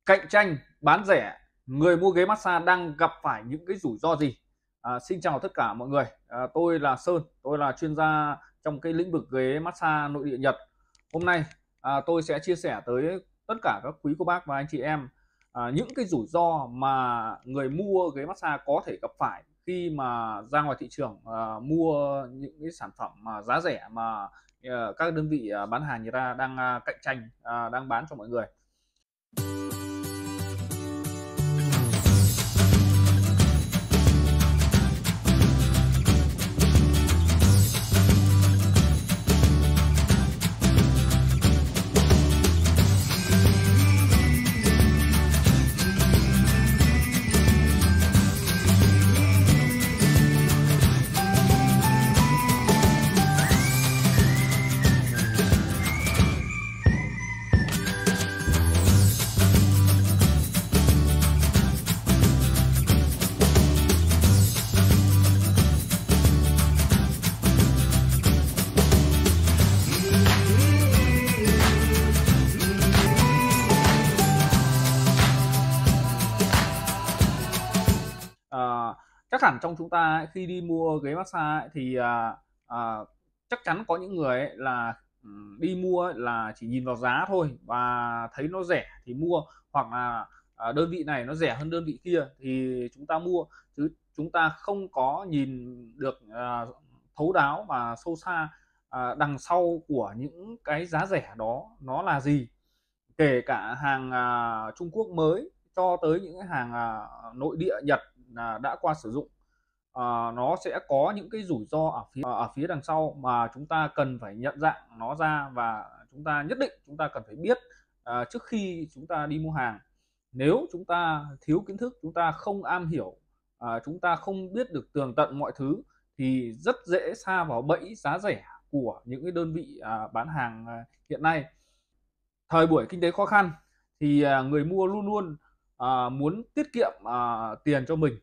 Cạnh tranh, bán rẻ, người mua ghế massage đang gặp phải những cái rủi ro gì? Xin chào tất cả mọi người. Tôi là Sơn, tôi là chuyên gia trong cái lĩnh vực ghế massage nội địa Nhật. Hôm nay tôi sẽ chia sẻ tới tất cả các quý cô bác và anh chị em những cái rủi ro mà người mua ghế massage có thể gặp phải khi mà ra ngoài thị trường mua những cái sản phẩm mà giá rẻ mà các đơn vị bán hàng người ta đang cạnh tranh đang bán cho mọi người. Ờ, Chắc hẳn trong chúng ta ấy, khi đi mua ghế massage ấy, thì à, chắc chắn có những người ấy là đi mua ấy, là chỉ nhìn vào giá thôi và thấy nó rẻ thì mua, hoặc là đơn vị này nó rẻ hơn đơn vị kia thì chúng ta mua, chứ chúng ta không có nhìn được thấu đáo và sâu xa đằng sau của những cái giá rẻ đó nó là gì. Kể cả hàng Trung Quốc mới cho tới những cái hàng nội địa Nhật đã qua sử dụng, nó sẽ có những cái rủi ro ở phía đằng sau mà chúng ta cần phải nhận dạng nó ra, và chúng ta nhất định chúng ta cần phải biết trước khi chúng ta đi mua hàng. Nếu chúng ta thiếu kiến thức, chúng ta không am hiểu, chúng ta không biết được tường tận mọi thứ thì rất dễ sa vào bẫy giá rẻ của những cái đơn vị bán hàng hiện nay. Thời buổi kinh tế khó khăn thì người mua luôn luôn muốn tiết kiệm tiền cho mình,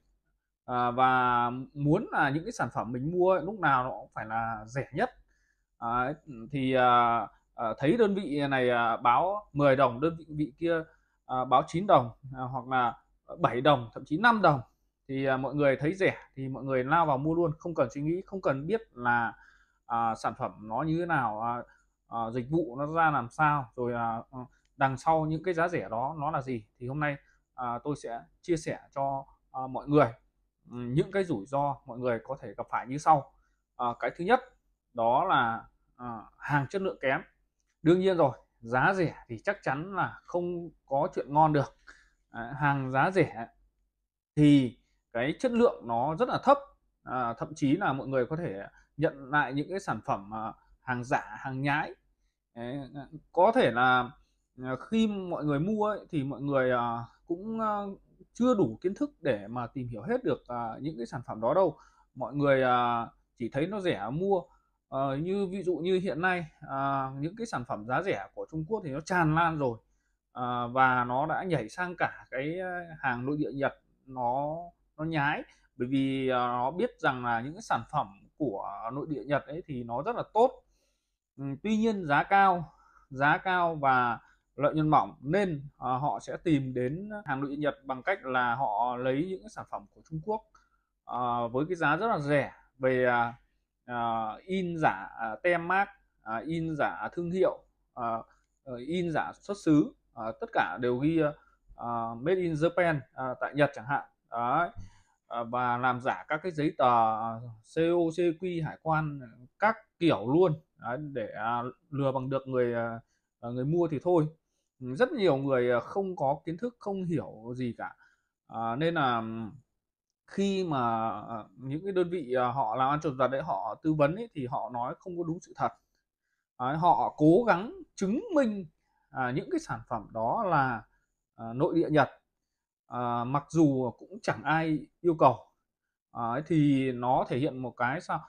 và muốn là những cái sản phẩm mình mua lúc nào nó cũng phải là rẻ nhất. Đấy, thì thấy đơn vị này báo 10 đồng, đơn vị kia báo 9 đồng, hoặc là 7 đồng, thậm chí 5 đồng, thì mọi người thấy rẻ thì mọi người lao vào mua luôn, không cần suy nghĩ, không cần biết là sản phẩm nó như thế nào, dịch vụ nó ra làm sao, rồi đằng sau những cái giá rẻ đó nó là gì. Thì hôm nay tôi sẽ chia sẻ cho mọi người những cái rủi ro mọi người có thể gặp phải như sau. Cái thứ nhất đó là hàng chất lượng kém. Đương nhiên rồi, giá rẻ thì chắc chắn là không có chuyện ngon được. Hàng giá rẻ thì cái chất lượng nó rất là thấp, thậm chí là mọi người có thể nhận lại những cái sản phẩm hàng giả, hàng nhái. Đấy, có thể là khi mọi người mua ấy, thì mọi người cũng chưa đủ kiến thức để mà tìm hiểu hết được những cái sản phẩm đó đâu. Mọi người chỉ thấy nó rẻ mua. Như ví dụ như hiện nay những cái sản phẩm giá rẻ của Trung Quốc thì nó tràn lan rồi, và nó đã nhảy sang cả cái hàng nội địa Nhật, nó nhái, bởi vì nó biết rằng là những cái sản phẩm của nội địa Nhật ấy thì nó rất là tốt. Tuy nhiên giá cao và lợi nhuận mỏng, nên họ sẽ tìm đến hàng nội địa Nhật bằng cách là họ lấy những cái sản phẩm của Trung Quốc với cái giá rất là rẻ, về in giả tem mác, in giả thương hiệu, in giả xuất xứ, tất cả đều ghi made in Japan, tại Nhật chẳng hạn. Đấy. Và làm giả các cái giấy tờ CO, CQ, hải quan các kiểu luôn. Đấy, để lừa bằng được người mua thì thôi. Rất nhiều người không có kiến thức, không hiểu gì cả, nên là khi mà những cái đơn vị họ làm ăn chuột giật đấy, họ tư vấn ấy, thì họ nói không có đúng sự thật. Đấy, họ cố gắng chứng minh những cái sản phẩm đó là nội địa Nhật, mặc dù cũng chẳng ai yêu cầu. Thì nó thể hiện một cái sao,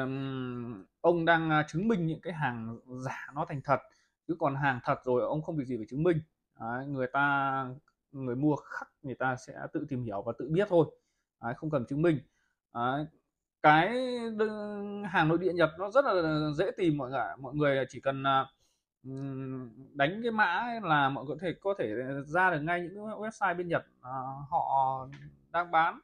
ông đang chứng minh những cái hàng giả nó thành thật, chứ còn hàng thật rồi ông không việc gì phải chứng minh. Đấy, người mua khắc người ta sẽ tự tìm hiểu và tự biết thôi. Đấy, không cần chứng minh. Đấy, cái hàng nội địa Nhật nó rất là dễ tìm mọi người chỉ cần đánh cái mã ấy là mọi người có thể ra được ngay những cái website bên Nhật họ đang bán.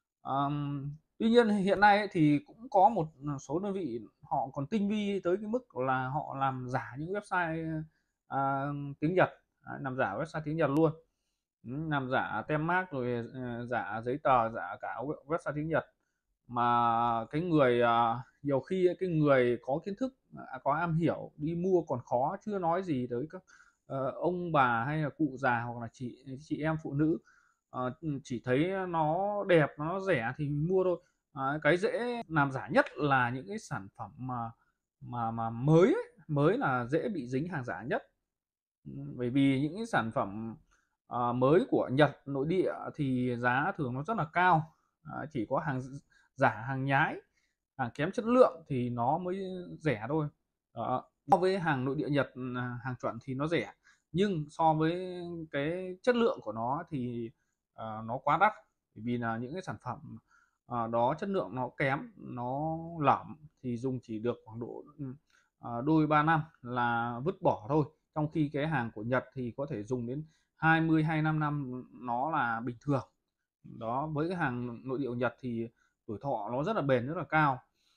Tuy nhiên hiện nay ấy, thì cũng có một số đơn vị họ còn tinh vi tới cái mức là họ làm giả những website tiếng Nhật, làm giả website tiếng Nhật luôn. Làm giả tem mác rồi giả giấy tờ, giả cả website tiếng Nhật. Mà cái người nhiều khi cái người có kiến thức, có am hiểu đi mua còn khó, chưa nói gì tới các ông bà hay là cụ già hoặc là chị em phụ nữ. Chỉ thấy nó đẹp, nó rẻ thì mình mua thôi. Cái dễ làm giả nhất là những cái sản phẩm mà mới ấy, mới là dễ bị dính hàng giả nhất. Bởi vì những cái sản phẩm mới của Nhật nội địa thì giá thường nó rất là cao. Chỉ có hàng giả, hàng nhái, hàng kém chất lượng thì nó mới rẻ thôi. Đó. So với hàng nội địa Nhật, hàng chuẩn thì nó rẻ, nhưng so với cái chất lượng của nó thì nó quá đắt. Bởi vì là những cái sản phẩm đó chất lượng nó kém, nó lỏng thì dùng chỉ được khoảng độ đôi 3 năm là vứt bỏ thôi. Trong khi cái hàng của Nhật thì có thể dùng đến 25 năm nó là bình thường. Đó, với cái hàng nội địa của Nhật thì tuổi thọ nó rất là bền, rất là cao.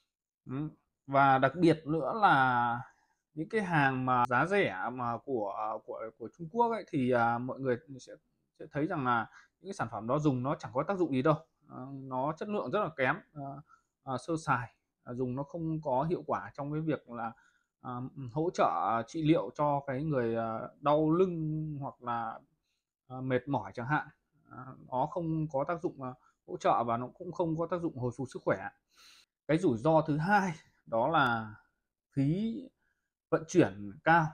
Và đặc biệt nữa là những cái hàng mà giá rẻ mà của Trung Quốc ấy, thì mọi người sẽ thấy rằng là những cái sản phẩm đó dùng nó chẳng có tác dụng gì đâu. Nó chất lượng rất là kém, sơ sài, dùng nó không có hiệu quả trong cái việc là hỗ trợ trị liệu cho cái người đau lưng hoặc là mệt mỏi chẳng hạn. Nó không có tác dụng hỗ trợ và nó cũng không có tác dụng hồi phục sức khỏe. Cái rủi ro thứ hai đó là phí vận chuyển cao.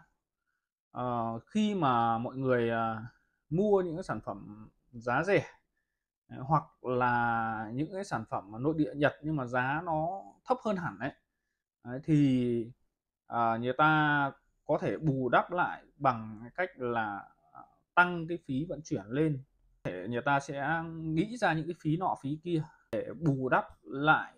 Khi mà mọi người mua những cái sản phẩm giá rẻ, hoặc là những cái sản phẩm mà nội địa Nhật nhưng mà giá nó thấp hơn hẳn ấy, thì người ta có thể bù đắp lại bằng cách là tăng cái phí vận chuyển lên. Để người ta sẽ nghĩ ra những cái phí nọ phí kia để bù đắp lại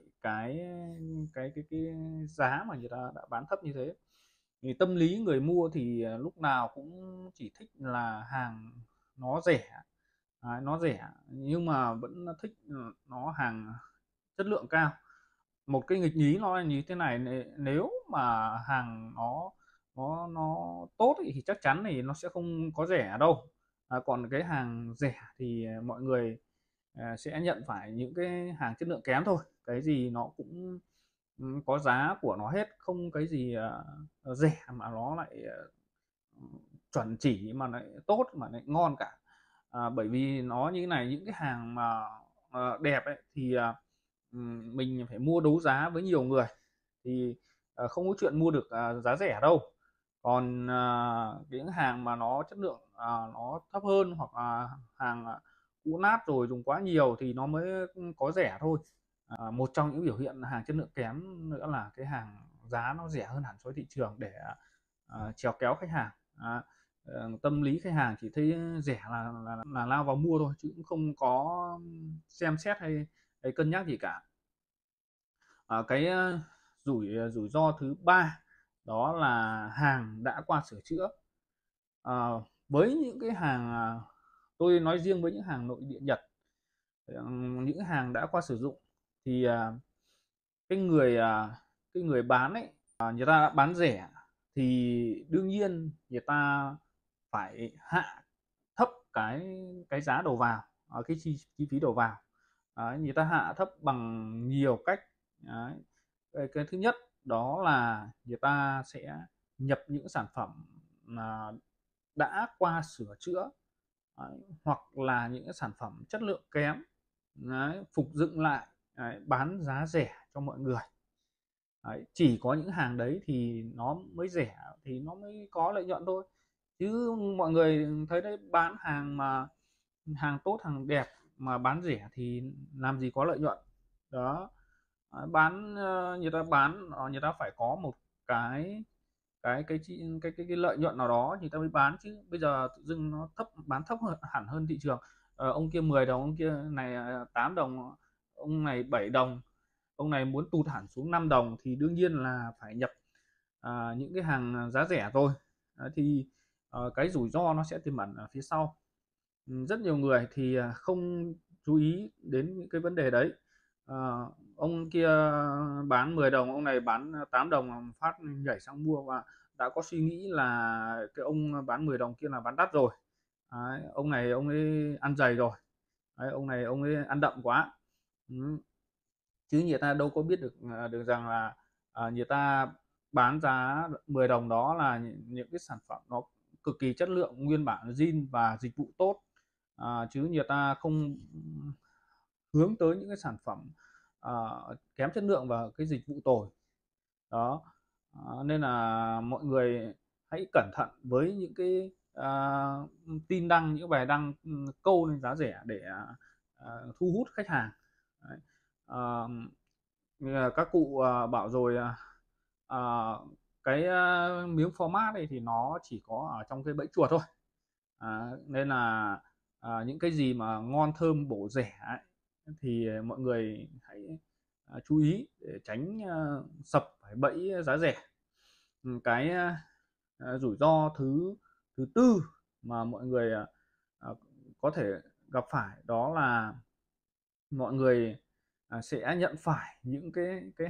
cái giá mà người ta đã bán thấp như thế. Thì tâm lý người mua thì lúc nào cũng chỉ thích là hàng nó rẻ. Nó rẻ nhưng mà vẫn thích nó hàng chất lượng cao. Một cái nghịch lý nó là như thế này, nếu mà hàng nó tốt thì chắc chắn thì nó sẽ không có rẻ đâu. Còn cái hàng rẻ thì mọi người sẽ nhận phải những cái hàng chất lượng kém thôi. Cái gì nó cũng có giá của nó hết, không cái gì rẻ mà nó lại chuẩn chỉ mà lại tốt mà lại ngon cả. Bởi vì nó như thế này, những cái hàng mà đẹp ấy thì mình phải mua đấu giá với nhiều người thì không có chuyện mua được giá rẻ đâu. Còn những hàng mà nó chất lượng nó thấp hơn hoặc là hàng cũ nát rồi dùng quá nhiều thì nó mới có rẻ thôi. Một trong những biểu hiện hàng chất lượng kém nữa là cái hàng giá nó rẻ hơn hẳn so với thị trường để chèo kéo khách hàng. Tâm lý khách hàng chỉ thấy rẻ là lao vào mua thôi, chứ cũng không có xem xét hay cân nhắc gì cả. Cái rủi ro thứ ba đó là hàng đã qua sửa chữa. Với những cái hàng tôi nói riêng với những hàng nội địa Nhật, những hàng đã qua sử dụng thì cái người cái người bán ấy, người ta bán rẻ thì đương nhiên người ta phải hạ thấp cái giá đầu vào, cái chi phí đầu vào. Đấy, người ta hạ thấp bằng nhiều cách. Đấy. Cái thứ nhất đó là người ta sẽ nhập những sản phẩm đã qua sửa chữa. Đấy, hoặc là những cái sản phẩm chất lượng kém. Đấy, phục dựng lại. Đấy, bán giá rẻ cho mọi người. Đấy, chỉ có những hàng đấy thì nó mới rẻ, thì nó mới có lợi nhuận thôi, chứ mọi người thấy đấy, bán hàng mà hàng tốt hàng đẹp mà bán rẻ thì làm gì có lợi nhuận. Đó. Bán người ta bán người ta phải có một cái cái lợi nhuận nào đó thì ta mới bán, chứ bây giờ tự dưng nó bán thấp hẳn hơn thị trường. Ông kia 10 đồng, ông kia này 8 đồng, ông này 7 đồng, ông này muốn tụt hẳn xuống 5 đồng thì đương nhiên là phải nhập những cái hàng giá rẻ thôi. Đấy, thì cái rủi ro nó sẽ tiềm ẩn ở phía sau. Rất nhiều người thì không chú ý đến những cái vấn đề đấy. Ờ, ông kia bán 10 đồng, ông này bán 8 đồng phát nhảy sang mua, và đã có suy nghĩ là cái ông bán 10 đồng kia là bán đắt rồi. Đấy, ông này ông ấy ăn dày rồi. Đấy, ông này ông ấy ăn đậm quá. Chứ người ta đâu có biết được được rằng là người ta bán giá 10 đồng đó là những cái sản phẩm nó cực kỳ chất lượng, nguyên bản zin và dịch vụ tốt. Chứ người ta không hướng tới những cái sản phẩm kém chất lượng và cái dịch vụ tồi đó. Nên là mọi người hãy cẩn thận với những cái tin đăng, những bài đăng câu lên giá rẻ để thu hút khách hàng. Đấy. À, như là các cụ bảo rồi, à, cái miếng format này thì nó chỉ có ở trong cái bẫy chuột thôi. Nên là những cái gì mà ngon thơm bổ rẻ ấy, thì mọi người hãy chú ý để tránh sập phải bẫy giá rẻ. Cái rủi ro thứ thứ tư mà mọi người có thể gặp phải đó là mọi người sẽ nhận phải những cái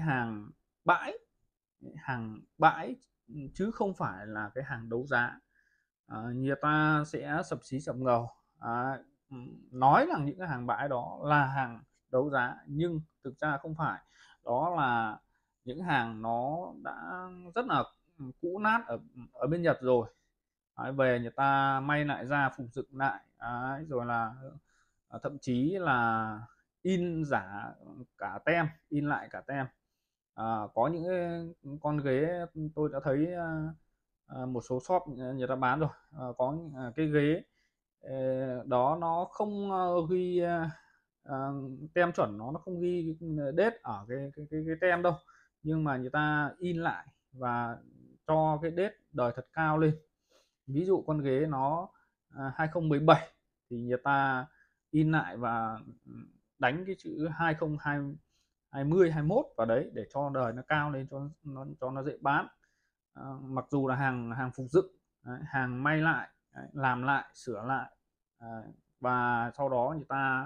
hàng bãi, chứ không phải là cái hàng đấu giá. Người ta sẽ sập xí sập ngầu, nói rằng những cái hàng bãi đó là hàng đấu giá nhưng thực ra không phải. Đó là những hàng nó đã rất là cũ nát ở ở bên Nhật rồi. Đấy, về người ta may lại ra, phục dựng lại. Đấy, rồi là thậm chí là in giả cả tem, in lại cả tem. Có những cái con ghế tôi đã thấy một số shop người ta bán rồi. Có cái ghế đó nó không ghi tem chuẩn, nó không ghi date ở cái tem đâu, nhưng mà người ta in lại và cho cái date đời thật cao lên. Ví dụ con ghế nó 2017 thì người ta in lại và đánh cái chữ 2020, 21 vào đấy để cho đời nó cao lên, cho nó dễ bán. Mặc dù là hàng hàng phục dựng, hàng may lại, làm lại, sửa lại, và sau đó người ta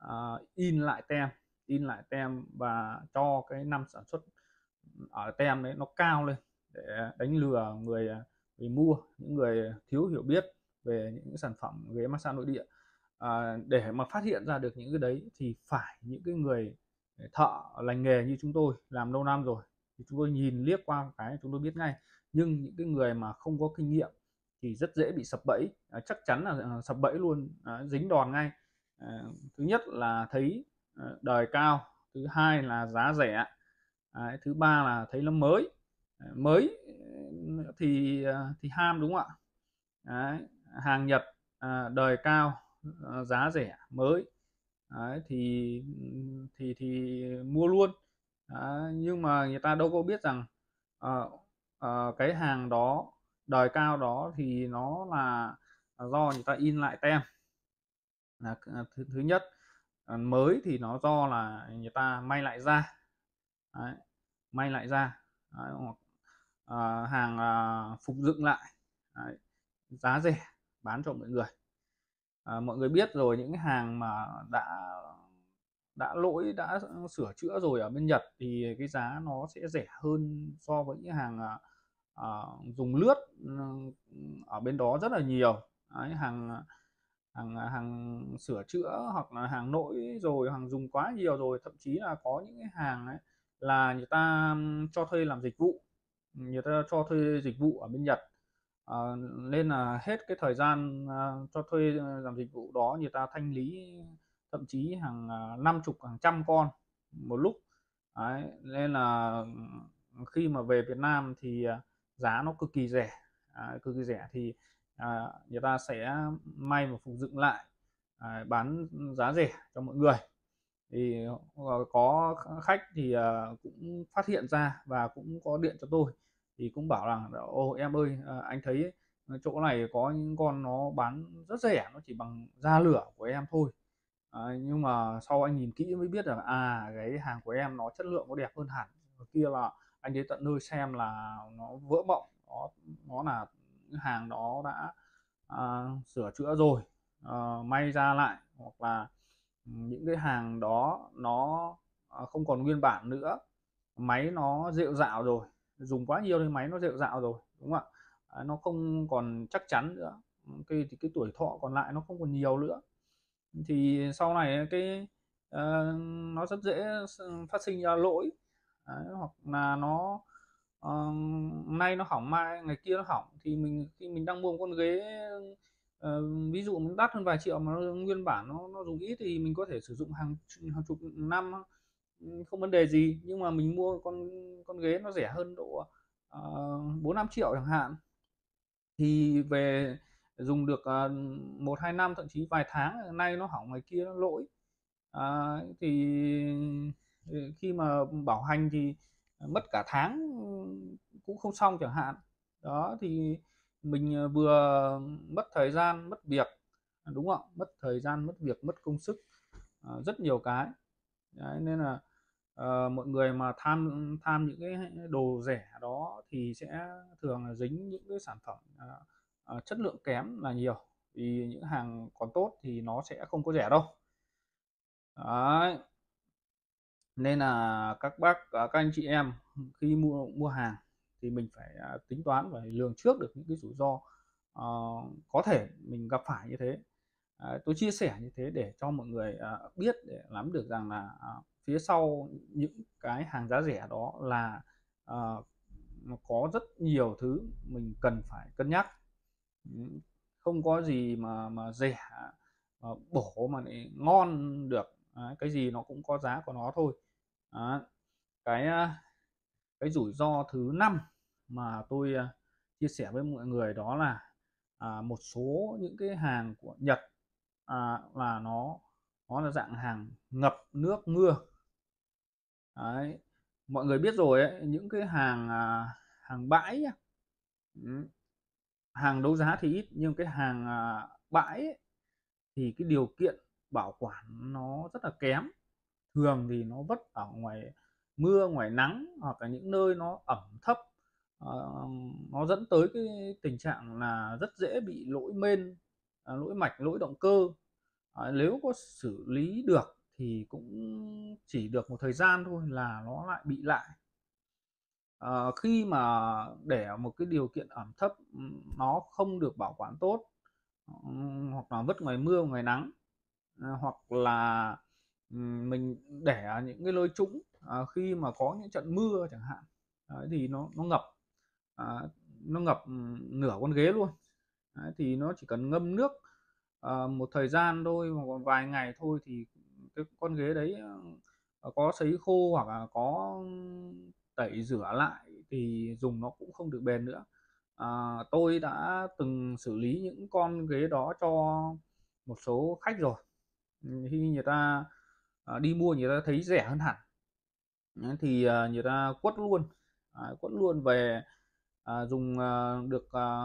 in lại tem và cho cái năm sản xuất ở tem đấy nó cao lên để đánh lừa người mua, những người thiếu hiểu biết về những sản phẩm ghế massage nội địa. Để mà phát hiện ra được những cái đấy thì phải những cái người thợ lành nghề như chúng tôi làm lâu năm rồi, thì chúng tôi nhìn liếc qua cái chúng tôi biết ngay. Nhưng những cái người mà không có kinh nghiệm thì rất dễ bị sập bẫy, chắc chắn là sập bẫy luôn, dính đòn ngay. Thứ nhất là thấy đời cao, thứ hai là giá rẻ, thứ ba là thấy nó mới. Mới thì ham, đúng không ạ? Đấy, hàng Nhật, đời cao, giá rẻ, mới. Đấy, thì mua luôn. Đấy, nhưng mà người ta đâu có biết rằng cái hàng đó, đời cao đó thì nó là do người ta in lại tem là thứ nhất. Mới thì nó do là người ta may lại da. Đấy, may lại ra. Đấy, hoặc hàng phục dựng lại. Đấy, giá rẻ bán cho mọi người. Mọi người biết rồi, những cái hàng mà đã lỗi, đã sửa chữa rồi ở bên Nhật thì cái giá nó sẽ rẻ hơn so với những hàng dùng lướt ở bên đó rất là nhiều. Đấy, hàng hàng hàng sửa chữa hoặc là hàng lỗi rồi, hàng dùng quá nhiều rồi, thậm chí là có những cái hàng ấy là người ta cho thuê làm dịch vụ, người ta cho thuê dịch vụ ở bên Nhật. Nên là hết cái thời gian cho thuê làm dịch vụ đó, người ta thanh lý thậm chí hàng 50, hàng trăm con một lúc. Đấy, nên là khi mà về Việt Nam thì giá nó cực kỳ rẻ. Cực kỳ rẻ thì người ta sẽ may và phục dựng lại, bán giá rẻ cho mọi người. Thì có khách thì cũng phát hiện ra và cũng có điện cho tôi, thì cũng bảo rằng ô em ơi, anh thấy chỗ này có những con nó bán rất rẻ, nó chỉ bằng da lửa của em thôi. Nhưng mà sau anh nhìn kỹ mới biết rằng cái hàng của em nó chất lượng, nó đẹp hơn hẳn. Kia là anh đến tận nơi xem là nó vỡ mộng, nó là những hàng đó đã sửa chữa rồi, may ra lại, hoặc là những cái hàng đó nó không còn nguyên bản nữa, máy nó rệu rạo rồi, dùng quá nhiều thì máy nó rệu rạo rồi, đúng không ạ? Nó không còn chắc chắn nữa, cây thì cái tuổi thọ còn lại nó không còn nhiều nữa, thì sau này nó rất dễ phát sinh ra lỗi. Đấy, hoặc là nó nay nó hỏng mai ngày kia nó hỏng, thì khi mình đang mua một con ghế, ví dụ nó đắt hơn vài triệu mà nó nguyên bản nó dùng ít thì mình có thể sử dụng hàng chục năm, không vấn đề gì. Nhưng mà mình mua con ghế nó rẻ hơn độ 4-5 triệu chẳng hạn, thì về dùng được 1-2 năm, thậm chí vài tháng, nay nó hỏng ngày kia nó lỗi. Thì khi mà bảo hành thì mất cả tháng cũng không xong chẳng hạn. Đó thì mình vừa mất thời gian mất việc, đúng không ạ? Mất thời gian mất việc mất công sức, rất nhiều cái. Đấy, nên là mọi người mà tham tham những cái đồ rẻ đó thì sẽ thường là dính những cái sản phẩm chất lượng kém là nhiều, vì những hàng còn tốt thì nó sẽ không có rẻ đâu. Đấy, nên là các bác các anh chị em khi mua mua hàng thì mình phải tính toán và lường trước được những cái rủi ro ờ, có thể mình gặp phải như thế. Tôi chia sẻ như thế để cho mọi người biết, để nắm được rằng là phía sau những cái hàng giá rẻ đó là nó có rất nhiều thứ mình cần phải cân nhắc. Không có gì mà rẻ bổ mà lại ngon được. Đấy, cái gì nó cũng có giá của nó thôi. Đấy. cái cái rủi ro thứ 5 mà tôi chia sẻ với mọi người đó là một số những cái hàng của Nhật là nó là dạng hàng ngập nước mưa. Đấy. Mọi người biết rồi ấy, những cái hàng bãi nhá. Hàng đấu giá thì ít, nhưng cái hàng bãi ấy, thì cái điều kiện bảo quản nó rất là kém. Thường thì nó vất ở ngoài mưa ngoài nắng, hoặc là những nơi nó ẩm thấp, nó dẫn tới cái tình trạng là rất dễ bị lỗi mên, lỗi mạch, lỗi động cơ. Nếu có xử lý được thì cũng chỉ được một thời gian thôi là nó lại bị lại. Khi mà để ở một cái điều kiện ẩm thấp, nó không được bảo quản tốt, hoặc là vứt ngoài mưa ngoài nắng, hoặc là mình để ở những cái nơi trũng, khi mà có những trận mưa chẳng hạn. Đấy, thì nó ngập, à, nó ngập nửa con ghế luôn. Đấy, thì nó chỉ cần ngâm nước một thời gian thôi, hoặc vài ngày thôi, thì cái con ghế đấy có sấy khô hoặc là có tẩy rửa lại thì dùng nó cũng không được bền nữa. Tôi đã từng xử lý những con ghế đó cho một số khách rồi. Khi người ta đi mua người ta thấy rẻ hơn hẳn. Đấy, thì người ta quất luôn về, dùng được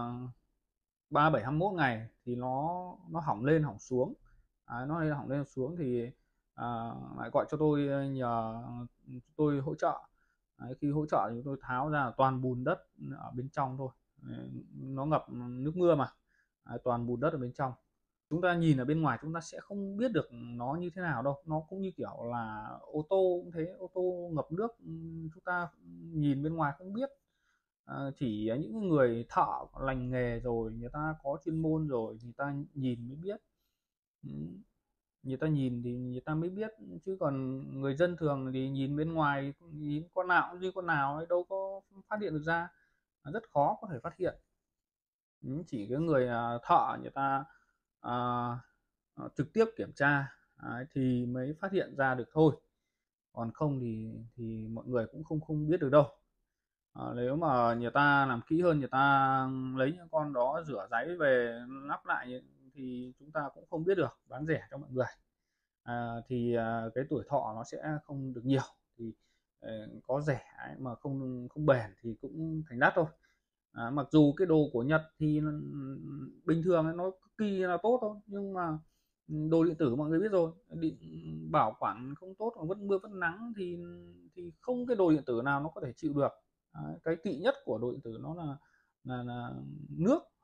37-21 ngày thì nó hỏng lên hỏng xuống. Nó lên hỏng lên xuống thì lại gọi cho tôi, nhờ tôi hỗ trợ. Đấy, khi hỗ trợ thì tôi tháo ra toàn bùn đất ở bên trong thôi. Đấy, nó ngập nước mưa mà. Đấy, toàn bùn đất ở bên trong. Chúng ta nhìn ở bên ngoài chúng ta sẽ không biết được nó như thế nào đâu. Nó cũng như kiểu là ô tô cũng thế, ô tô ngập nước, chúng ta nhìn bên ngoài không biết. Chỉ những người thợ lành nghề rồi, người ta có chuyên môn rồi, người ta nhìn mới biết. Người ta nhìn thì người ta mới biết, chứ còn người dân thường thì nhìn bên ngoài, nhìn con nào cũng như con nào ấy, đâu có phát hiện được ra, rất khó có thể phát hiện. Chỉ cái người thợ người ta à, trực tiếp kiểm tra thì mới phát hiện ra được thôi, còn không thì mọi người cũng không không biết được đâu. Nếu mà người ta làm kỹ hơn, người ta lấy những con đó rửa ráy về lắp lại thì chúng ta cũng không biết được, bán rẻ cho mọi người. Thì cái tuổi thọ nó sẽ không được nhiều, thì có rẻ mà không không bền thì cũng thành đắt thôi. Mặc dù cái đồ của Nhật thì bình thường nó cực kỳ là tốt thôi, nhưng mà đồ điện tử mọi người biết rồi, bảo quản không tốt, còn vất mưa vất nắng thì không cái đồ điện tử nào nó có thể chịu được. Cái kỵ nhất của đồ điện tử nó là nước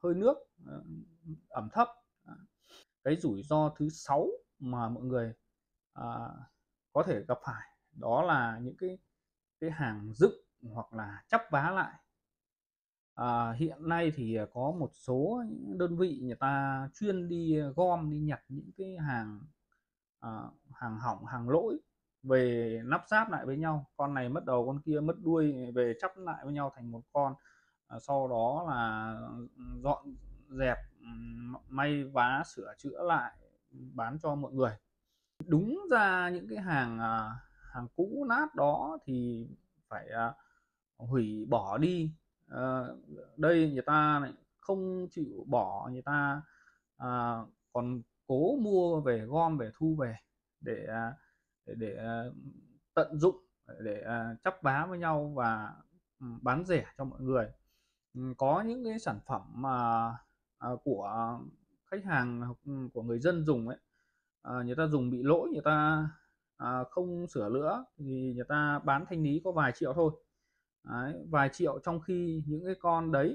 hơi nước, ẩm thấp. Cái rủi ro thứ 6 mà mọi người à, có thể gặp phải đó là những cái hàng dựng hoặc là chắp vá lại. Hiện nay thì có một số những đơn vị người ta chuyên đi gom đi nhặt những cái hàng à, hàng hỏng, hàng lỗi về lắp ráp lại với nhau, con này mất đầu con kia mất đuôi, về chắp lại với nhau thành một con. Sau đó là dọn dẹp, may vá sửa chữa lại bán cho mọi người. Đúng ra những cái hàng hàng cũ nát đó thì phải hủy bỏ đi. Đây người ta lại không chịu bỏ, người ta à, còn cố mua về, gom về, thu về để để tận dụng, để chắp vá với nhau và bán rẻ cho mọi người. Có những cái sản phẩm mà của khách hàng, của người dân dùng ấy, người ta dùng bị lỗi, người ta không sửa nữa thì người ta bán thanh lý có vài triệu thôi. Đấy, vài triệu, trong khi những cái con đấy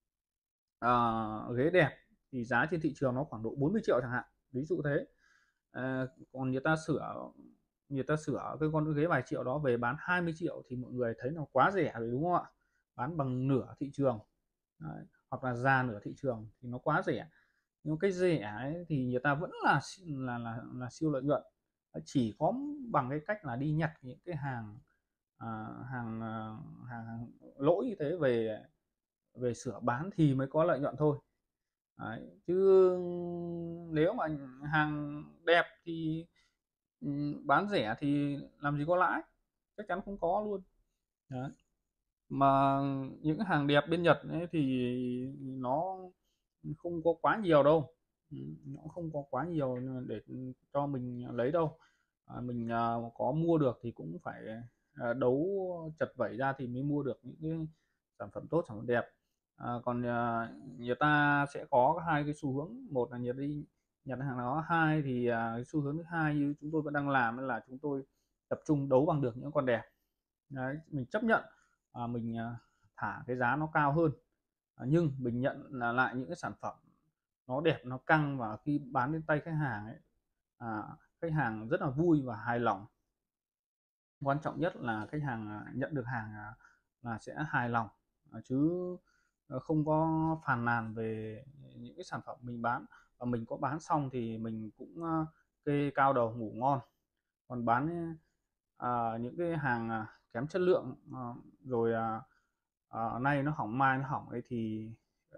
ghế đẹp thì giá trên thị trường nó khoảng độ 40 triệu chẳng hạn, ví dụ thế. Còn người ta sửa cái con ghế vài triệu đó về bán 20 triệu thì mọi người thấy nó quá rẻ rồi, đúng không ạ? Bán bằng nửa thị trường. Đấy, hoặc là ra nửa thị trường thì nó quá rẻ. Nhưng cái rẻ ấy thì người ta vẫn là siêu lợi nhuận. Chỉ có bằng cái cách là đi nhặt những cái hàng hàng hàng lỗi như thế về về sửa bán thì mới có lợi nhuận thôi. Đấy, chứ nếu mà hàng đẹp thì bán rẻ thì làm gì có lãi, chắc chắn không có luôn. Đấy. Mà những hàng đẹp bên Nhật ấy thì nó không có quá nhiều đâu. Nó không có quá nhiều để cho mình lấy đâu. Mình có mua được thì cũng phải đấu chật vẩy ra thì mới mua được những cái sản phẩm tốt, sản phẩm đẹp. Còn người ta sẽ có hai cái xu hướng: một là người đi nhặt hàng đó, hai thì cái xu hướng thứ hai như chúng tôi vẫn đang làm là chúng tôi tập trung đấu bằng được những con đẹp. Đấy, mình chấp nhận mình thả cái giá nó cao hơn, nhưng mình nhận là lại những cái sản phẩm nó đẹp, nó căng, và khi bán đến tay khách hàng ấy, khách hàng rất là vui và hài lòng. Quan trọng nhất là khách hàng nhận được hàng là sẽ hài lòng, chứ không có phàn nàn về những cái sản phẩm mình bán. Và mình có bán xong thì mình cũng kê cao đầu ngủ ngon. Còn bán những cái hàng kém chất lượng, rồi nay nó hỏng mai nó hỏng ấy thì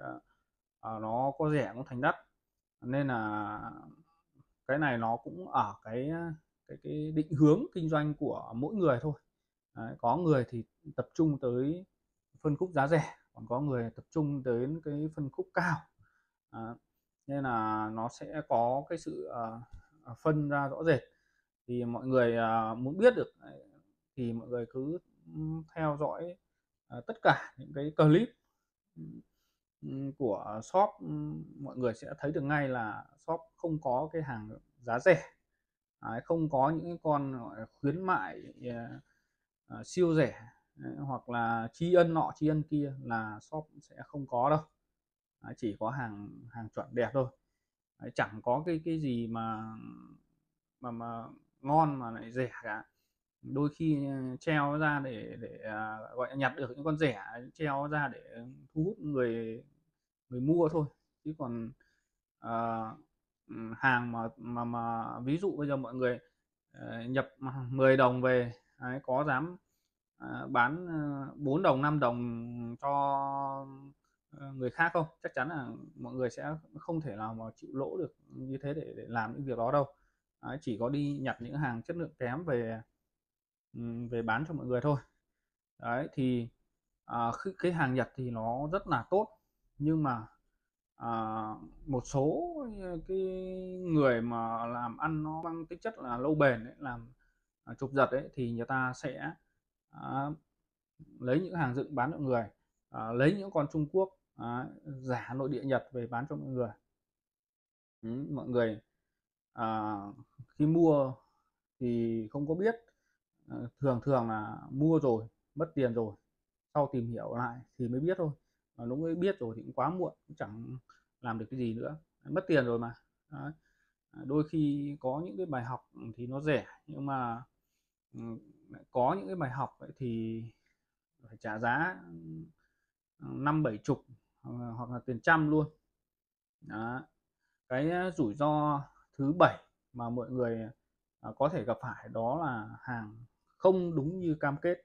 nó có rẻ cũng thành đắt. Nên là cái này nó cũng ở cái định hướng kinh doanh của mỗi người thôi. Đấy, có người thì tập trung tới phân khúc giá rẻ, còn có người tập trung tới cái phân khúc cao. Đấy, nên là nó sẽ có cái sự phân ra rõ rệt. Thì mọi người muốn biết được thì mọi người cứ theo dõi tất cả những cái clip của shop. Mọi người sẽ thấy được ngay là shop không có cái hàng giá rẻ. Đấy, không có những cái con gọi là khuyến mại siêu rẻ. Đấy, hoặc là tri ân nọ tri ân kia là shop sẽ không có đâu. Đấy, chỉ có hàng hàng chuẩn đẹp thôi. Đấy, chẳng có cái gì mà ngon mà lại rẻ cả. Đôi khi treo ra để gọi là nhặt được những con rẻ, treo ra để thu hút người người mua thôi. Chứ còn hàng mà ví dụ bây giờ mọi người nhập 10 đồng về, đấy, có dám bán 4 đồng 5 đồng cho người khác không? Chắc chắn là mọi người sẽ không thể nào mà chịu lỗ được như thế để làm những việc đó đâu. Đấy, chỉ có đi nhặt những hàng chất lượng kém về về bán cho mọi người thôi. Đấy thì cái hàng Nhật thì nó rất là tốt, nhưng mà à, một số cái người mà làm ăn nó mang tính chất là lâu bền ấy, làm chụp giật ấy, thì người ta sẽ à, lấy những hàng dựng bán cho mọi người, lấy những con Trung Quốc giả nội địa Nhật về bán cho mọi người. Mọi người à, khi mua thì không có biết, thường thường là mua rồi mất tiền rồi, sau tìm hiểu lại thì mới biết thôi. và lúc ấy biết rồi thì cũng quá muộn, cũng chẳng làm được cái gì nữa, mất tiền rồi mà. Đấy. Đôi khi có những cái bài học thì nó rẻ, nhưng mà có những cái bài học ấy thì phải trả giá 50-70 hoặc là tiền trăm luôn. Đó. Cái rủi ro thứ 7 mà mọi người có thể gặp phải đó là hàng không đúng như cam kết.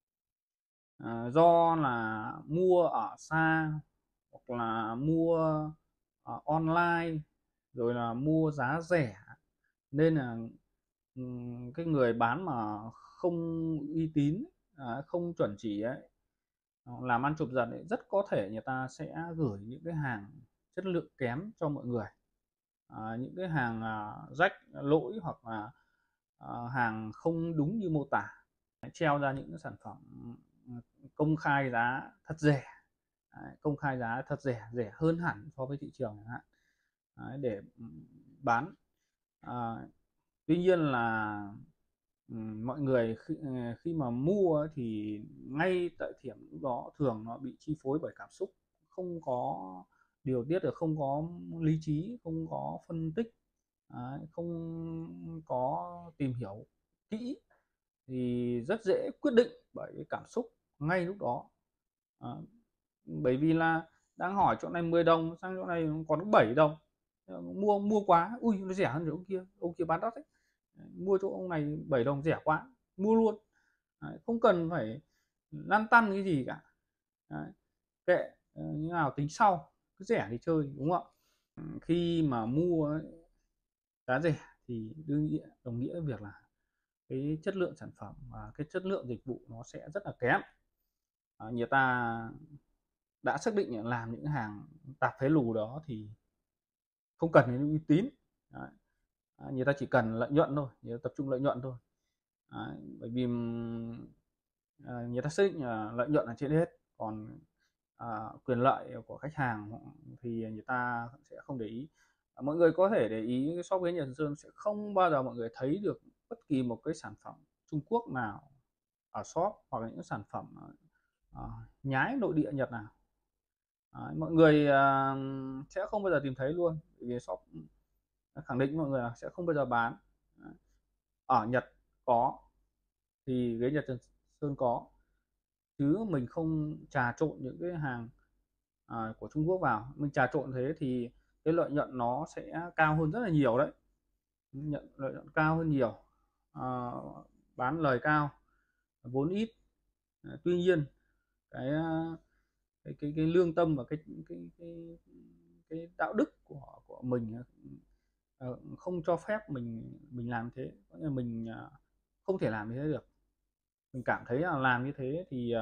Do là mua ở xa hoặc là mua online, rồi là mua giá rẻ, nên là cái người bán mà không uy tín, không chuẩn chỉ ấy, làm ăn chụp giật ấy, rất có thể người ta sẽ gửi những cái hàng chất lượng kém cho mọi người, những cái hàng rách lỗi, hoặc là hàng không đúng như mô tả, treo ra những cái sản phẩm công khai giá thật rẻ. Đấy, công khai giá thật rẻ, rẻ hơn hẳn so với thị trường chẳng hạn. Đấy, để bán. à, Tuy nhiên là mọi người khi mà mua thì ngay tại thời điểm lúc đó thường nó bị chi phối bởi cảm xúc, không có điều tiết được, không có lý trí, không có phân tích, không có tìm hiểu kỹ, thì rất dễ quyết định bởi cái cảm xúc ngay lúc đó. Bởi vì là đang hỏi chỗ này 10 đồng, sang chỗ này còn có 7 đồng, mua mua quá, ui nó rẻ hơn chỗ kia, ông kia bán đắt đấy, mua chỗ ông này 7 đồng rẻ quá, mua luôn. Đấy, không cần phải lăn tăn cái gì cả. Đấy, kệ, như nào tính sau, cứ rẻ thì chơi, đúng không ạ? Khi mà mua ấy, giá rẻ thì đồng nghĩa việc là cái chất lượng sản phẩm và cái chất lượng dịch vụ nó sẽ rất là kém. Người ta đã xác định là làm những hàng tạp phế lù đó thì không cần đến uy tín. Đấy. Người ta chỉ cần lợi nhuận thôi, người ta tập trung lợi nhuận thôi. Đấy. Bởi vì người ta xác định là lợi nhuận là trên hết, còn quyền lợi của khách hàng thì người ta sẽ không để ý. Mọi người có thể để ý cái shop ghế Nhật Sơn sẽ không bao giờ mọi người thấy được bất kỳ một cái sản phẩm Trung Quốc nào ở shop, hoặc là những sản phẩm nhái nội địa Nhật nào. Đấy, mọi người sẽ không bao giờ tìm thấy luôn, vì shop khẳng định mọi người là sẽ không bao giờ bán. Đấy. Ở Nhật có thì ghế Nhật Sơn có, chứ mình không trà trộn những cái hàng của Trung Quốc vào. Mình trà trộn thế thì cái lợi nhuận nó sẽ cao hơn rất là nhiều đấy, lợi nhuận cao hơn nhiều, à, bán lời cao, vốn ít. Tuy nhiên cái cái lương tâm và cái đạo đức của mình không cho phép mình làm thế. Mình không thể làm như thế được. Mình cảm thấy là làm như thế thì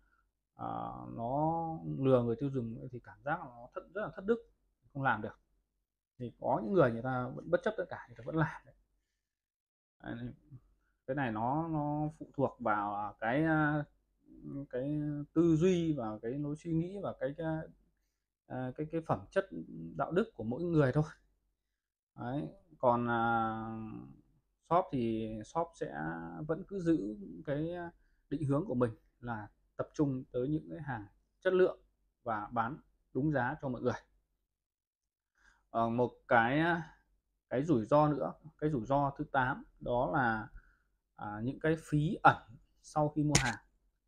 nó lừa người tiêu dùng, thì cảm giác là nó rất là thất đức, không làm được. Thì có những người ta vẫn bất chấp tất cả, người ta vẫn làm đấy. Cái này nó phụ thuộc vào cái tư duy và cái lối suy nghĩ và cái phẩm chất đạo đức của mỗi người thôi. Đấy. Còn shop thì shop sẽ vẫn cứ giữ cái định hướng của mình là tập trung tới những cái hàng chất lượng và bán đúng giá cho mọi người. Một cái rủi ro nữa, cái rủi ro thứ 8 đó là những cái phí ẩn sau khi mua hàng.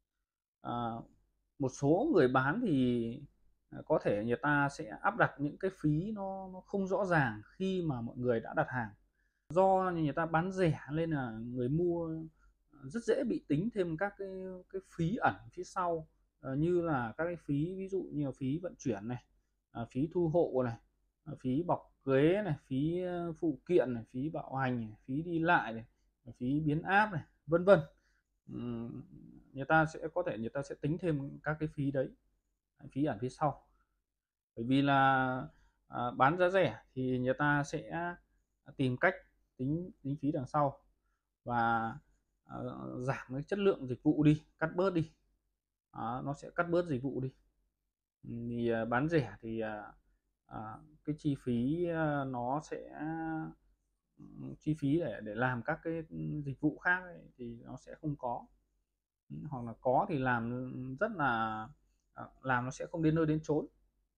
Một số người bán thì có thể người ta sẽ áp đặt những cái phí nó không rõ ràng khi mà mọi người đã đặt hàng. Do người ta bán rẻ nên là người mua rất dễ bị tính thêm các cái phí ẩn phía sau, như là các cái phí, ví dụ như là phí vận chuyển này, phí thu hộ này, phí bọc ghế này, phí phụ kiện này, phí bảo hành này, phí đi lại này, phí biến áp này, vân vân. Người ta sẽ có thể người ta sẽ tính thêm các cái phí đấy, phí ẩn phía sau. Bởi vì là bán giá rẻ thì người ta sẽ tìm cách tính phí đằng sau, và giảm cái chất lượng dịch vụ đi, cắt bớt đi. Nó sẽ cắt bớt dịch vụ đi. Thì bán rẻ thì cái chi phí nó sẽ chi phí để làm các cái dịch vụ khác ấy, thì nó sẽ không có, hoặc là có thì làm rất là làm nó sẽ không đến nơi đến chốn.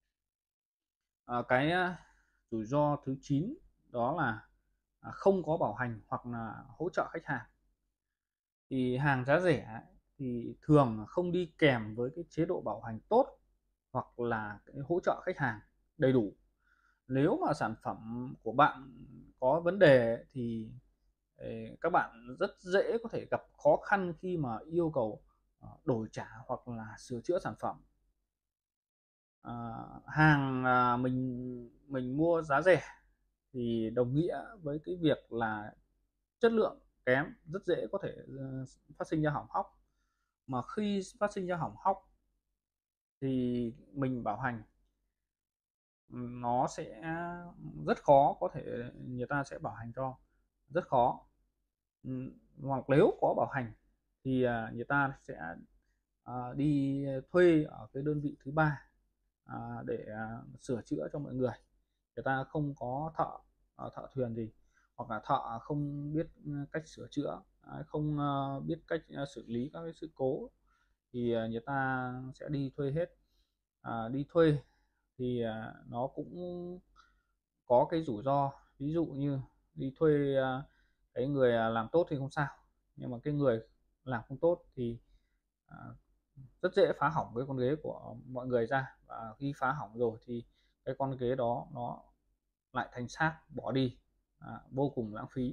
Cái rủi ro thứ 9 đó là không có bảo hành hoặc là hỗ trợ khách hàng. Thì hàng giá rẻ thì thường không đi kèm với cái chế độ bảo hành tốt hoặc là cái hỗ trợ khách hàng đầy đủ. Nếu mà sản phẩm của bạn có vấn đề thì các bạn rất dễ có thể gặp khó khăn khi mà yêu cầu đổi trả hoặc là sửa chữa sản phẩm. Hàng mình mua giá rẻ thì đồng nghĩa với cái việc là chất lượng kém, rất dễ có thể phát sinh ra hỏng hóc. Mà khi phát sinh ra hỏng hóc thì mình bảo hành nó sẽ rất khó có thể người ta sẽ bảo hành cho, rất khó. Hoặc nếu có bảo hành thì người ta sẽ đi thuê ở cái đơn vị thứ ba để sửa chữa cho mọi người. Người ta không có thợ thuyền gì, hoặc là thợ không biết cách sửa chữa, không biết cách xử lý các cái sự cố thì người ta sẽ đi thuê hết. Đi thuê thì nó cũng có cái rủi ro, ví dụ như đi thuê cái người làm tốt thì không sao, nhưng mà cái người làm không tốt thì à, rất dễ phá hỏng cái con ghế của mọi người ra, và khi phá hỏng rồi thì cái con ghế đó nó lại thành xác bỏ đi, vô cùng lãng phí.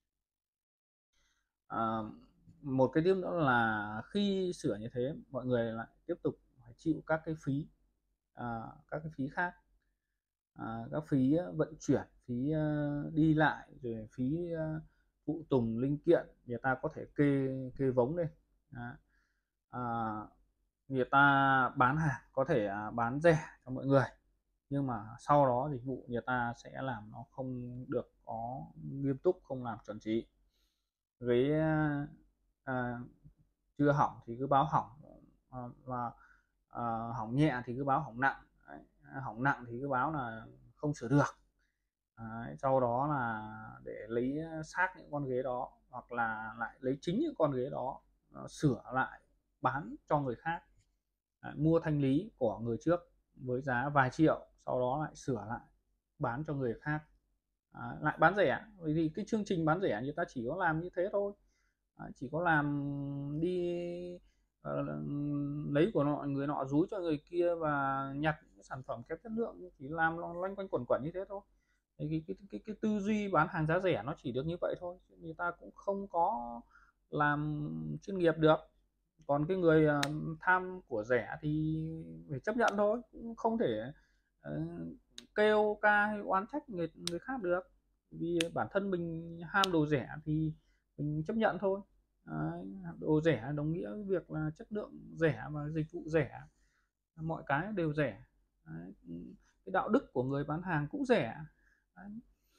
à, Một cái điểm nữa là khi sửa như thế mọi người lại tiếp tục phải chịu các cái phí, các cái phí khác, các phí vận chuyển, phí đi lại, rồi phí phụ tùng linh kiện, người ta có thể kê kê vống lên. Đó. À, Người ta bán hàng có thể bán rẻ cho mọi người, nhưng mà sau đó dịch vụ người ta sẽ làm nó không được có nghiêm túc, không làm chuẩn chỉ. Với à, chưa hỏng thì cứ báo hỏng, và hỏng nhẹ thì cứ báo hỏng nặng. Đấy, hỏng nặng thì cứ báo là không sửa được. Đấy, sau đó là để lấy xác những con ghế đó, hoặc là lại lấy chính những con ghế đó sửa lại bán cho người khác. Đấy, mua thanh lý của người trước với giá vài triệu, sau đó lại sửa lại bán cho người khác. Lại bán rẻ, bởi vì cái chương trình bán rẻ người ta chỉ có làm như thế thôi. Chỉ có làm đi lấy của người nọ dúi cho người kia và nhặt những sản phẩm kém chất lượng, chỉ làm loanh quanh quẩn quẩn như thế thôi. Thì cái tư duy bán hàng giá rẻ nó chỉ được như vậy thôi, người ta cũng không có làm chuyên nghiệp được. Còn cái người tham của rẻ thì phải chấp nhận thôi, cũng không thể ờ, kêu ca hay oán trách người khác được, vì bản thân mình ham đồ rẻ thì mình chấp nhận thôi. Đấy, đồ rẻ đồng nghĩa với việc là chất lượng rẻ và dịch vụ rẻ, mọi cái đều rẻ. Đấy, cái đạo đức của người bán hàng cũng rẻ. Đấy.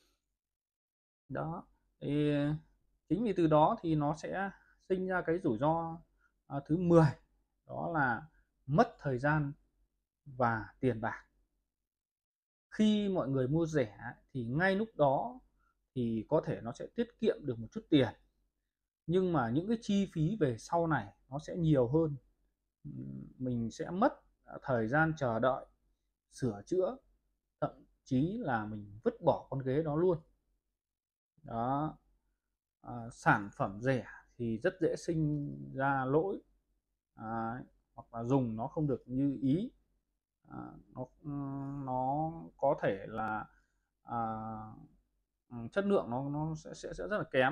Đó thì chính vì từ đó thì nó sẽ sinh ra cái rủi ro thứ 10, đó là mất thời gian và tiền bạc. Khi mọi người mua rẻ thì ngay lúc đó thì có thể nó sẽ tiết kiệm được một chút tiền, nhưng mà những cái chi phí về sau này nó sẽ nhiều hơn. Mình sẽ mất thời gian chờ đợi, sửa chữa, thậm chí là mình vứt bỏ con ghế đó luôn. Đó. Sản phẩm rẻ thì rất dễ sinh ra lỗi, hoặc là dùng nó không được như ý. Nó có thể là à, chất lượng nó sẽ rất là kém,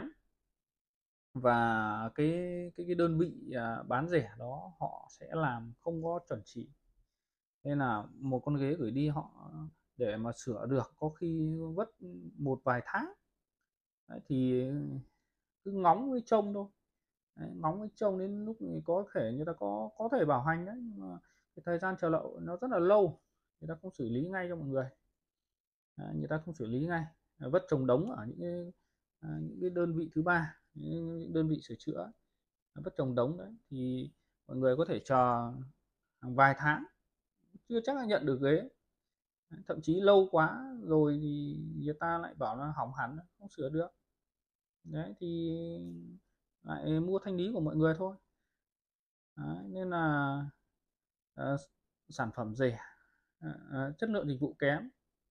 và cái đơn vị bán rẻ đó họ sẽ làm không có chuẩn chỉ, nên là một con ghế gửi đi họ để mà sửa được có khi mất một vài tháng. Đấy, thì cứ ngóng với trông thôi. Đấy, ngóng với trông đến lúc thì có thể người ta có thể bảo hành đấy, nhưng mà cái thời gian chờ đợi nó rất là lâu, người ta không xử lý ngay cho mọi người. Đấy, người ta không xử lý ngay, vất chồng đống ở những cái đơn vị thứ ba, những đơn vị sửa chữa, vất chồng đống đấy, thì mọi người có thể chờ hàng vài tháng chưa chắc là nhận được ghế. Thậm chí lâu quá rồi thì người ta lại bảo là hỏng hẳn không sửa được. Đấy thì lại mua thanh lý của mọi người thôi. Đấy, nên là sản phẩm rẻ, chất lượng dịch vụ kém,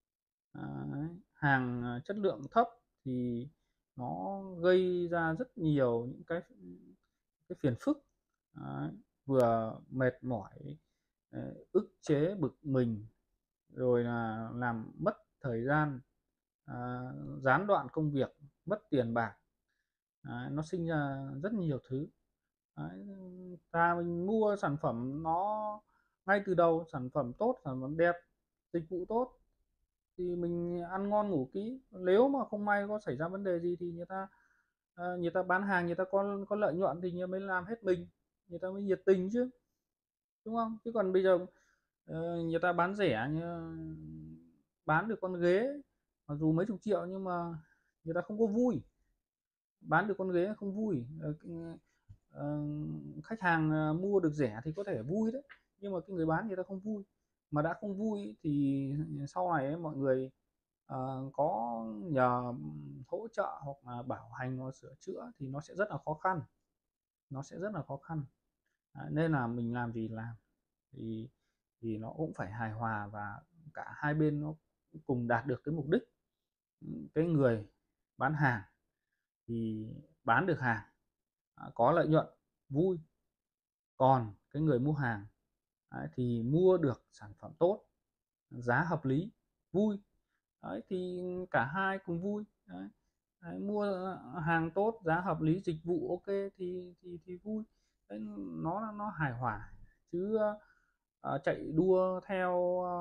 hàng chất lượng thấp thì nó gây ra rất nhiều những cái phiền phức. Đấy, vừa mệt mỏi, ức chế bực mình, rồi là làm mất thời gian, gián đoạn công việc, mất tiền bạc. Đấy, nó sinh ra rất nhiều thứ. Đấy, mình mua sản phẩm nó ngay từ đầu sản phẩm tốt, sản phẩm đẹp, dịch vụ tốt thì mình ăn ngon ngủ kỹ. Nếu mà không may có xảy ra vấn đề gì thì người ta bán hàng, người ta có lợi nhuận thì người mới làm hết mình, người ta mới nhiệt tình chứ, đúng không? Chứ còn bây giờ người ta bán rẻ như bán được con ghế mặc dù mấy chục triệu nhưng mà người ta không có vui, bán được con ghế không vui. Ờ, Khách hàng mua được rẻ thì có thể vui đấy, nhưng mà cái người bán người ta không vui, mà đã không vui thì sau này ấy, mọi người có nhờ hỗ trợ hoặc là bảo hành hoặc sửa chữa thì nó sẽ rất là khó khăn, nó sẽ rất là khó khăn. Nên là mình làm gì làm thì nó cũng phải hài hòa và cả hai bên nó cùng đạt được cái mục đích. Cái người bán hàng thì bán được hàng, có lợi nhuận, vui. Còn cái người mua hàng thì mua được sản phẩm tốt, giá hợp lý, vui. Đấy, thì cả hai cùng vui. Đấy. Đấy, mua hàng tốt, giá hợp lý, dịch vụ ok thì vui. Đấy, nó hài hòa, chứ chạy đua theo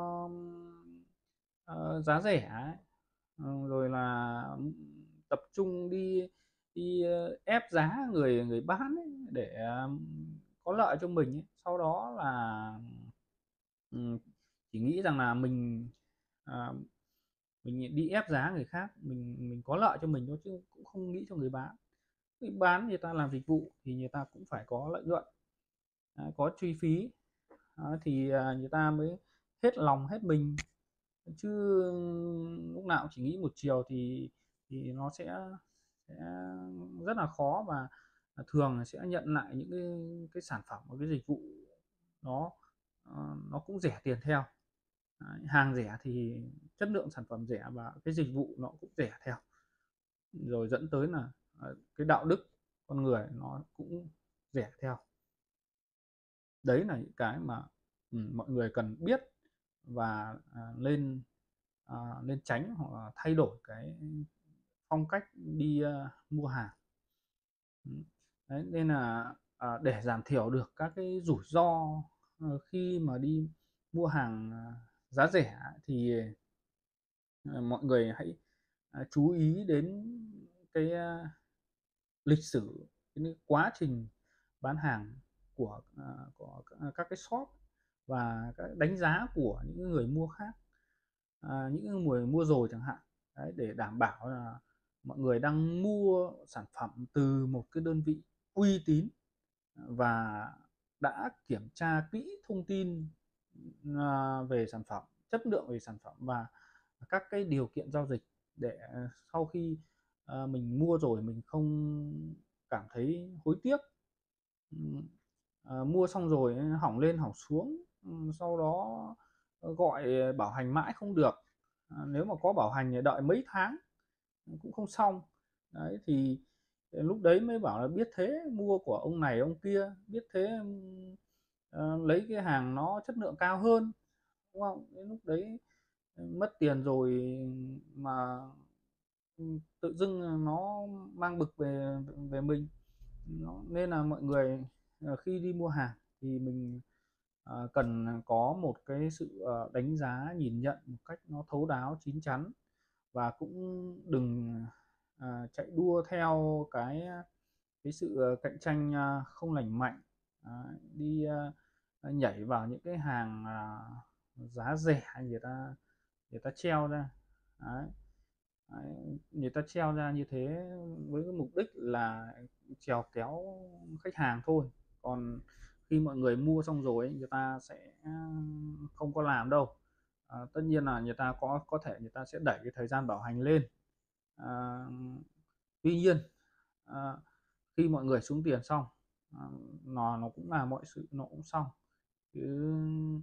giá rẻ ấy. Rồi là tập trung đi đi ép giá người người bán ấy, để có lợi cho mình ấy. Sau đó là chỉ nghĩ rằng là à, mình đi ép giá người khác, mình có lợi cho mình thôi chứ cũng không nghĩ cho người bán. Người bán người ta làm dịch vụ thì người ta cũng phải có lợi nhuận, có chi phí. Thì người ta mới hết lòng hết mình, chứ lúc nào cũng chỉ nghĩ một chiều thì nó sẽ rất là khó, và thường sẽ nhận lại những cái sản phẩm và cái dịch vụ nó nó cũng rẻ tiền theo. Đấy, hàng rẻ thì chất lượng sản phẩm rẻ và cái dịch vụ nó cũng rẻ theo, rồi dẫn tới là cái đạo đức con người nó cũng rẻ theo. Đấy là những cái mà mọi người cần biết và lên tránh hoặc là thay đổi cái phong cách đi mua hàng. Đấy, nên là để giảm thiểu được các cái rủi ro khi mà đi mua hàng giá rẻ thì mọi người hãy chú ý đến cái lịch sử, cái quá trình bán hàng của các cái shop và các đánh giá của những người mua khác, những người mua rồi chẳng hạn. Đấy, để đảm bảo là mọi người đang mua sản phẩm từ một cái đơn vị uy tín và đã kiểm tra kỹ thông tin về sản phẩm, chất lượng về sản phẩm và các cái điều kiện giao dịch, để sau khi mình mua rồi mình không cảm thấy hối tiếc. Mua xong rồi hỏng lên hỏng xuống, sau đó gọi bảo hành mãi không được. Nếu mà có bảo hành thì đợi mấy tháng cũng không xong. Đấy, thì lúc đấy mới bảo là biết thế mua của ông này ông kia, biết thế lấy cái hàng nó chất lượng cao hơn, đúng không? Đến lúc đấy mất tiền rồi mà tự dưng nó mang bực về về mình. Nên là mọi người khi đi mua hàng thì mình cần có một cái sự đánh giá nhìn nhận một cách nó thấu đáo chín chắn, và cũng đừng chạy đua theo cái sự cạnh tranh không lành mạnh, đi nhảy vào những cái hàng giá rẻ người ta treo ra. Đấy. Đấy, người ta treo ra như thế với cái mục đích là chèo kéo khách hàng thôi, còn khi mọi người mua xong rồi ấy, người ta sẽ không có làm đâu. Tất nhiên là người ta có thể người ta sẽ đẩy cái thời gian bảo hành lên. à, Tuy nhiên à, khi mọi người xuống tiền xong, nó cũng là mọi sự nó cũng xong, chứ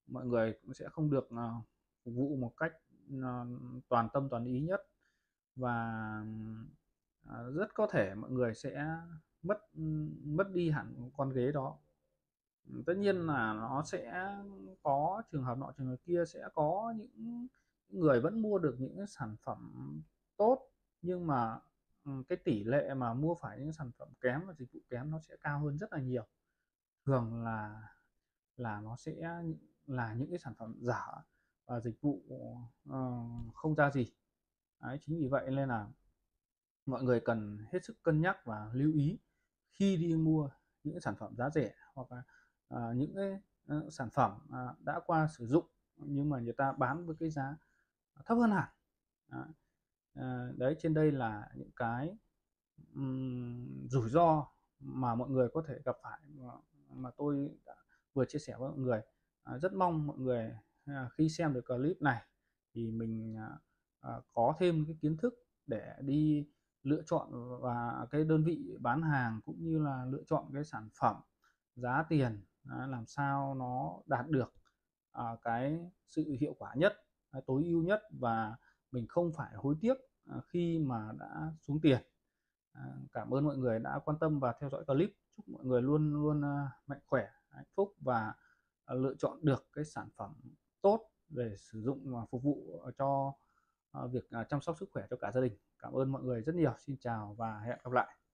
mọi người cũng sẽ không được phục vụ một cách toàn tâm toàn ý nhất, và rất có thể mọi người sẽ mất đi hẳn con ghế đó. Tất nhiên là nó sẽ có trường hợp nọ trường hợp kia, sẽ có những người vẫn mua được những cái sản phẩm tốt, nhưng mà cái tỷ lệ mà mua phải những sản phẩm kém và dịch vụ kém nó sẽ cao hơn rất là nhiều. Thường là nó sẽ là những cái sản phẩm giả và dịch vụ không ra gì. Đấy, chính vì vậy nên là mọi người cần hết sức cân nhắc và lưu ý khi đi mua những cái sản phẩm giá rẻ, hoặc là những cái sản phẩm đã qua sử dụng nhưng mà người ta bán với cái giá thấp hơn hẳn. Đấy. Đấy, trên đây là những cái rủi ro mà mọi người có thể gặp phải, mà tôi đã vừa chia sẻ với mọi người. Rất mong mọi người khi xem được clip này thì mình có thêm cái kiến thức để đi lựa chọn và cái đơn vị bán hàng, cũng như là lựa chọn cái sản phẩm giá tiền làm sao nó đạt được cái sự hiệu quả nhất, tối ưu nhất, và mình không phải hối tiếc khi mà đã xuống tiền. Cảm ơn mọi người đã quan tâm và theo dõi clip. Chúc mọi người luôn luôn mạnh khỏe, hạnh phúc, và lựa chọn được cái sản phẩm tốt để sử dụng và phục vụ cho việc chăm sóc sức khỏe cho cả gia đình. Cảm ơn mọi người rất nhiều. Xin chào và hẹn gặp lại.